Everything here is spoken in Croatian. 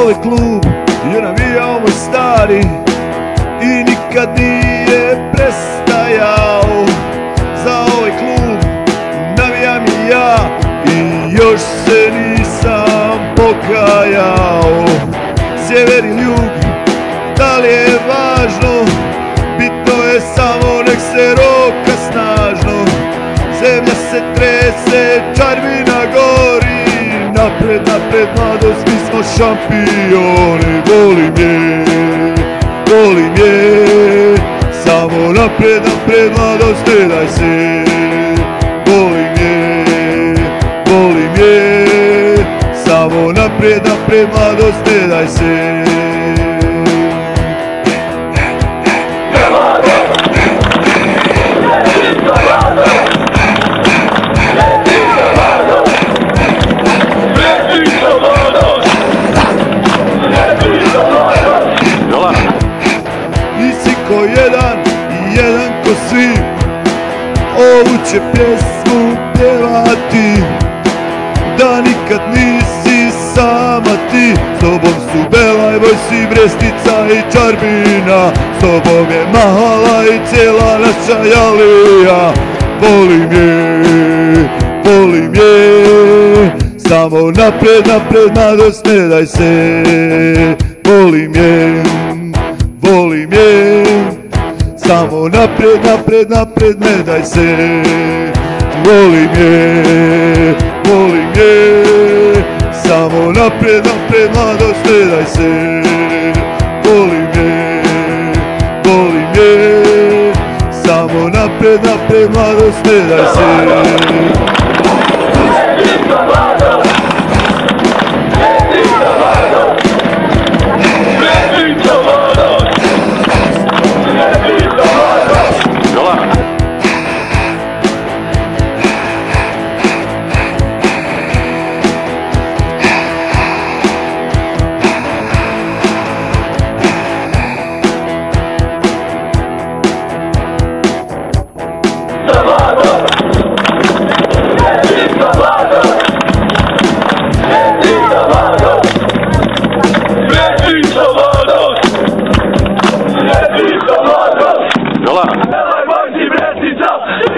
ovaj klub je navijao moj stari i nikad nije prestajao. Za ovaj klub navijam i ja i još se nisam pokajao. Sjever ili jug, da li je važno, bitno je samo nek se roka snažno. Zemlja se trese, Čarmina gori, napred, napred mladost, mi smo šampioni. Volim je, samo napred, napred mladost, ne daj se. Volim je, samo napred, napred mladost, ne daj se. Ko jedan i jedan ko svi, ovu će pjesmu pjevati. Da nikad nisi sama ti, s tobom su Belaj, Vojsi, Brestica i Čarmina, s tobom je Mahala i cijela naša Jalija. Volim je, samo napred, napred mladost, ne daj se. Volim je, samo napred, napred, napred, ne daj se. Volim je, samo napred, napred mladost, ne daj se. Volim je, samo napred, napred mladost, ne daj se. Belaj, Vojsi, Brestica